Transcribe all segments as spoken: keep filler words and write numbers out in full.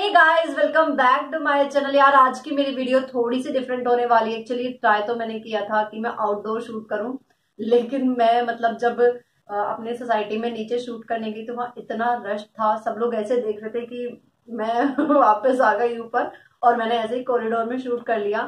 Hey guys, welcome back to my channel. यार आज की मेरी वीडियो थोड़ी सी डिफरेंट होने वाली है। एक्चुअली ट्राई तो मैंने किया था कि मैं आउटडोर शूट करूं, लेकिन मैं मतलब जब अपने सोसाइटी में नीचे शूट करने गई तो वहाँ इतना रश था, सब लोग ऐसे देख रहे थे कि मैं वापस आ गई ऊपर और मैंने ऐसे ही कॉरिडोर में शूट कर लिया।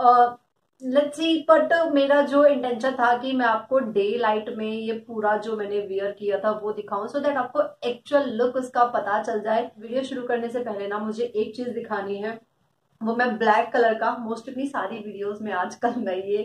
लेट्स सी, बट मेरा जो इंटेंशन था कि मैं आपको डे लाइट में ये पूरा जो मैंने वियर किया था वो दिखाऊं, सो दैट आपको एक्चुअल लुक उसका पता चल जाए। वीडियो शुरू करने से पहले ना मुझे एक चीज दिखानी है, वो मैं ब्लैक कलर का मोस्टली सारी वीडियोस में आजकल मैं ये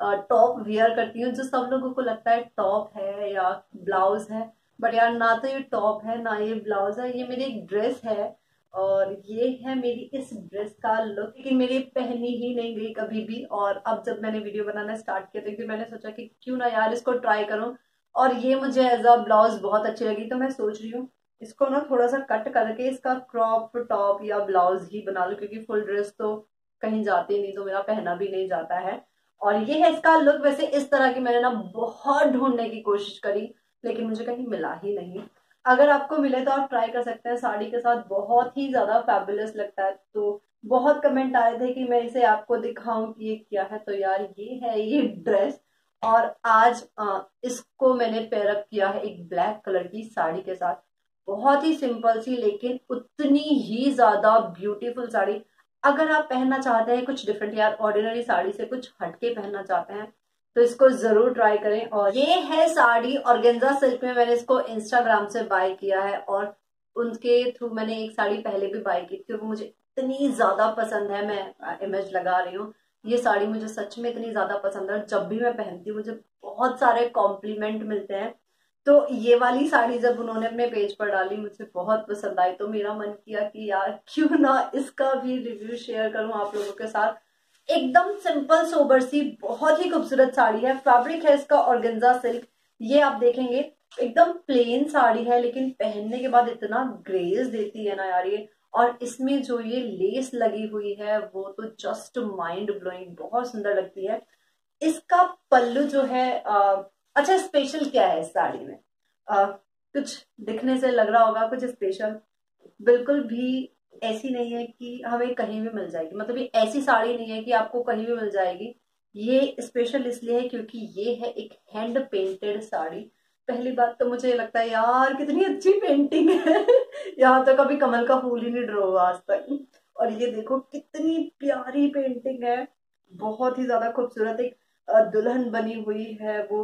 टॉप वियर करती हूँ, जो सब लोगों को लगता है टॉप है या ब्लाउज है, बट यार ना तो ये टॉप है ना ये ब्लाउज है, ये मेरी एक ड्रेस है और ये है मेरी इस ड्रेस का लुक। लेकिन मेरी पहनी ही नहीं गई कभी भी, और अब जब मैंने वीडियो बनाना स्टार्ट किया तो मैंने सोचा कि क्यों ना यार इसको ट्राई करूं, और ये मुझे एज अ ब्लाउज बहुत अच्छी लगी। तो मैं सोच रही हूँ इसको ना थोड़ा सा कट करके इसका क्रॉप टॉप या ब्लाउज ही बना लूं, क्योंकि फुल ड्रेस तो कहीं जाती नहीं, तो मेरा पहना भी नहीं जाता है। और ये है इसका लुक। वैसे इस तरह की मैंने ना बहुत ढूंढने की कोशिश करी, लेकिन मुझे कहीं मिला ही नहीं। अगर आपको मिले तो आप ट्राई कर सकते हैं, साड़ी के साथ बहुत ही ज्यादा फैबुलस लगता है। तो बहुत कमेंट आए थे कि मैं इसे आपको दिखाऊं कि ये क्या है, तो यार ये है ये ड्रेस। और आज आ, इसको मैंने पेयरअप किया है एक ब्लैक कलर की साड़ी के साथ। बहुत ही सिंपल सी लेकिन उतनी ही ज्यादा ब्यूटीफुल साड़ी। अगर आप पहनना चाहते हैं कुछ डिफरेंट, यार ऑर्डिनरी साड़ी से कुछ हटके पहनना चाहते हैं, तो इसको जरूर ट्राई करें। और ये है साड़ी ऑर्गेन्जा सिल्क में, मैंने इसको इंस्टाग्राम से बाय किया है और उनके थ्रू मैंने एक साड़ी पहले भी बाय की थी और वो मुझे इतनी ज्यादा पसंद है, मैं इमेज लगा रही हूँ। ये साड़ी मुझे सच में इतनी ज्यादा पसंद है, जब भी मैं पहनती हूँ मुझे बहुत सारे कॉम्प्लीमेंट मिलते हैं। तो ये वाली साड़ी जब उन्होंने अपने पेज पर डाली मुझे बहुत पसंद आई, तो मेरा मन किया कि यार क्यों ना इसका भी रिव्यू शेयर करूं आप लोगों के साथ। एकदम सिंपल सोबर सी बहुत ही खूबसूरत साड़ी है। फैब्रिक है इसका ऑर्गेन्जा सिल्क। ये आप देखेंगे एकदम प्लेन साड़ी है, लेकिन पहनने के बाद इतना ग्रेस देती है ना यार ये। और इसमें जो ये लेस लगी हुई है वो तो जस्ट माइंड ब्लोइंग, बहुत सुंदर लगती है। इसका पल्लू जो है आ, अच्छा स्पेशल क्या है इस साड़ी में, आ, कुछ दिखने से लग रहा होगा कुछ स्पेशल, बिल्कुल भी ऐसी नहीं है कि हमें कहीं भी मिल जाएगी। मतलब ये ऐसी साड़ी नहीं है कि आपको कहीं भी मिल जाएगी। ये स्पेशल इसलिए है क्योंकि ये है एक हैंड पेंटेड साड़ी। पहली बात तो मुझे लगता है यार कितनी अच्छी पेंटिंग है यहाँ तो कभी कमल का फूल ही नहीं ड्रॉ हुआ आज तक। और ये देखो कितनी प्यारी पेंटिंग है, बहुत ही ज्यादा खूबसूरत। एक दुल्हन बनी हुई है वो,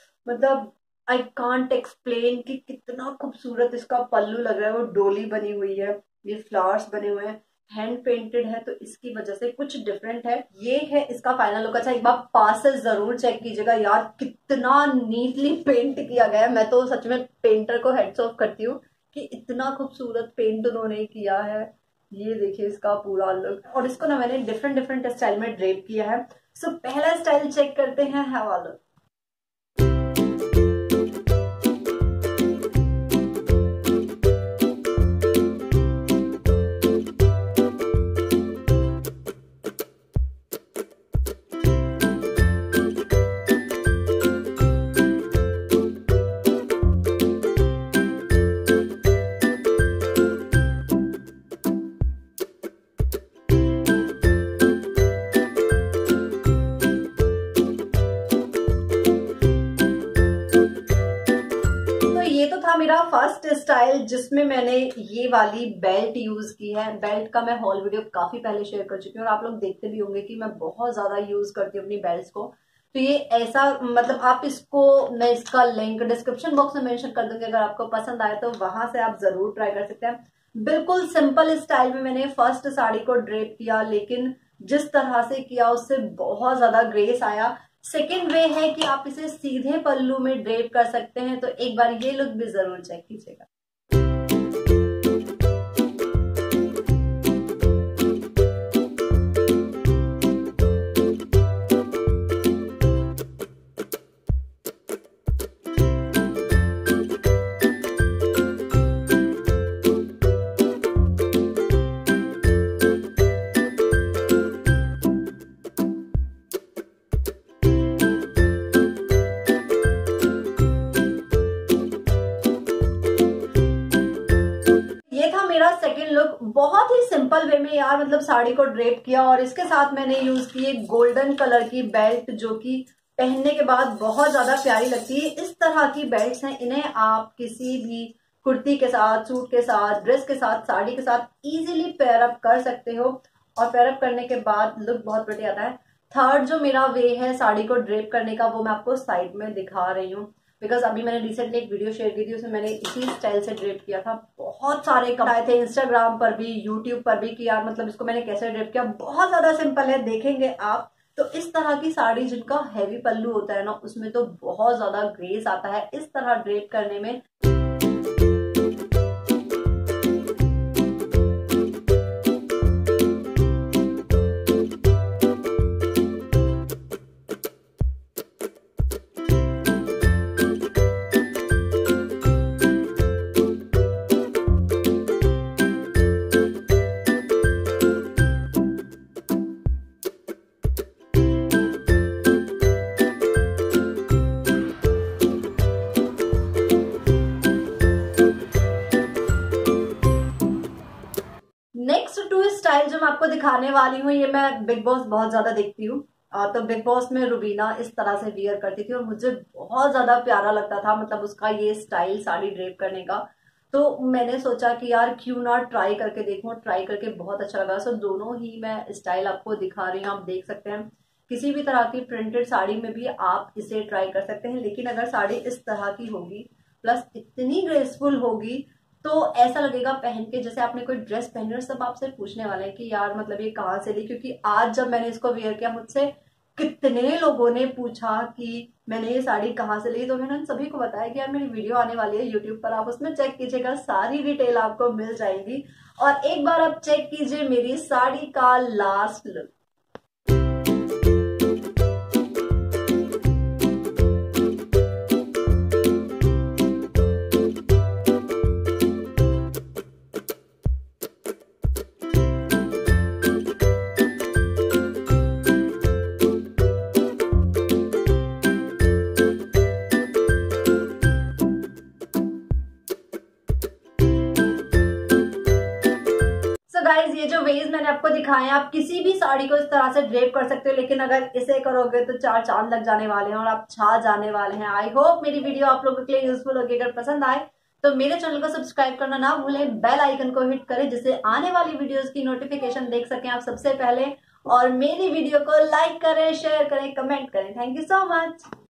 मतलब आई कांट एक्सप्लेन कि कितना खूबसूरत इसका पल्लू लग रहा है। वो डोली बनी हुई है, ये फ्लावर्स बने हुए हैं, हैंड पेंटेड है, तो इसकी वजह से कुछ डिफरेंट है। ये है इसका फाइनल लुक। अच्छा एक बार पास से जरूर चेक कीजिएगा यार, कितना नीटली पेंट किया गया है। मैं तो सच में पेंटर को हेड्स ऑफ करती हूँ कि इतना खूबसूरत पेंट उन्होंने किया है। ये देखिए इसका पूरा लुक, और इसको ना मैंने डिफरेंट डिफरेंट स्टाइल में ड्रेप किया है। सो पहला स्टाइल चेक करते हैं, हैव अ लुक। ये तो था मेरा फर्स्ट स्टाइल जिसमें मैंने ये वाली बेल्ट यूज की है। बेल्ट का मैं हॉल वीडियो काफी पहले शेयर कर चुकी हूँ और आप लोग देखते भी होंगे कि मैं बहुत ज्यादा यूज करती हूँ अपनी बेल्ट्स को। तो ये ऐसा, मतलब आप इसको, मैं इसका लिंक डिस्क्रिप्शन बॉक्स में मेंशन कर दूंगी, अगर आपको पसंद आए तो वहां से आप जरूर ट्राई कर सकते हैं। बिल्कुल सिंपल स्टाइल में मैंने फर्स्ट साड़ी को ड्रेप किया, लेकिन जिस तरह से किया उससे बहुत ज्यादा ग्रेस आया। सेकेंड वे है कि आप इसे सीधे पल्लू में ड्रेप कर सकते हैं, तो एक बार ये लुक भी जरूर चेक कीजिएगा। लुक बहुत ही सिंपल वे में यार मतलब साड़ी को ड्रेप किया, और इसके साथ मैंने यूज की एक गोल्डन कलर की बेल्ट जो कि पहनने के बाद बहुत ज्यादा प्यारी लगती है। इस तरह की बेल्ट्स हैं, इन्हें आप किसी भी कुर्ती के साथ, सूट के साथ, ड्रेस के साथ, साड़ी के साथ इजीली पेयर अप कर सकते हो, और पेयर अप करने के बाद लुक बहुत प्रिटी आता है। थर्ड जो मेरा वे है साड़ी को ड्रेप करने का, वो मैं आपको साइड में दिखा रही हूँ, बिकॉज अभी मैंने रिसेंटली एक वीडियो शेयर की थी, उसमें मैंने इसी स्टाइल से ड्रेप किया था। बहुत सारे कमेंट आए थे इंस्टाग्राम पर भी, यूट्यूब पर भी कि यार मतलब इसको मैंने कैसे ड्रेप किया। बहुत ज्यादा सिंपल है, देखेंगे आप तो इस तरह की साड़ी जिनका हैवी पल्लू होता है ना, उसमें तो बहुत ज्यादा ग्रेस आता है इस तरह ड्रेप करने में। नेक्स्ट टू स्टाइल जो मैं आपको दिखाने वाली हूँ, ये मैं बिग बॉस बहुत ज्यादा देखती हूँ, तो बिग बॉस में रुबीना इस तरह से वियर करती थी और मुझे बहुत ज्यादा प्यारा लगता था मतलब उसका ये स्टाइल साड़ी ड्रेप करने का। तो मैंने सोचा कि यार क्यों ना ट्राई करके देखूं, ट्राई करके बहुत अच्छा लगा। सो दोनों ही मैं स्टाइल आपको दिखा रही हूँ, आप देख सकते हैं। किसी भी तरह की प्रिंटेड साड़ी में भी आप इसे ट्राई कर सकते हैं, लेकिन अगर साड़ी इस तरह की होगी प्लस इतनी ग्रेसफुल होगी तो ऐसा लगेगा पहन के जैसे आपने कोई ड्रेस पहनी और सब आपसे पूछने वाले हैं कि यार मतलब ये कहाँ से ली। क्योंकि आज जब मैंने इसको वेयर किया, मुझसे कितने लोगों ने पूछा कि मैंने ये साड़ी कहाँ से ली, तो मैंने उन सभी को बताया कि यार मेरी वीडियो आने वाली है यूट्यूब पर, आप उसमें चेक कीजिएगा, सारी डिटेल आपको मिल जाएगी। और एक बार आप चेक कीजिए मेरी साड़ी का लास्ट लुक। गाइज ये जो वेज मैंने आपको दिखाए हैं, आप किसी भी साड़ी को इस तरह से ड्रेप कर सकते हो, लेकिन अगर इसे करोगे तो चार चांद लग जाने वाले हैं और आप छा जाने वाले हैं। आई होप मेरी वीडियो आप लोगों के लिए यूजफुल होगी। अगर पसंद आए तो मेरे चैनल को सब्सक्राइब करना ना भूलें, बेल आइकन को हिट करें जिससे आने वाली वीडियोस की नोटिफिकेशन देख सकें आप सबसे पहले, और मेरी वीडियो को लाइक करें, शेयर करें, कमेंट करें। Thank you so much.